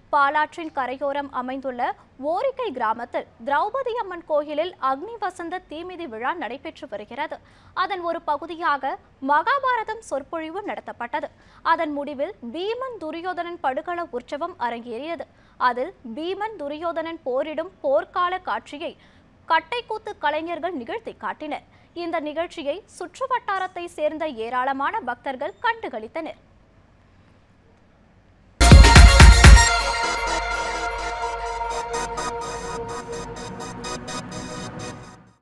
பாலாற்றின் கரையோரம் அமைந்துள்ள ஓரிக்கை கிராமத்தில் திரௌபதி அம்மன் கோயிலில் அக்னி வசந்த தீமிதி விழா நடைபெற்று வருகிறது. அதன் ஒரு பகுதியாக மகாபாரதம் சொற்பொழிவு நடத்தப்பட்டது. அதன் முடிவில் பீமன் துரியோதனன் படுகள உற்சவம் அரங்கேறியது. அதில் பீமன் துரியோதனன் போரிடும் போர்க்கால காட்சியை கட்டைக்கூத்து கலைஞர்கள் நிகழ்த்தி காட்டினர். இந்த நிகழ்ச்சியை சுற்று வட்டாரத்தை சேர்ந்த ஏராளமான பக்தர்கள் கண்டுகளித்தனர்.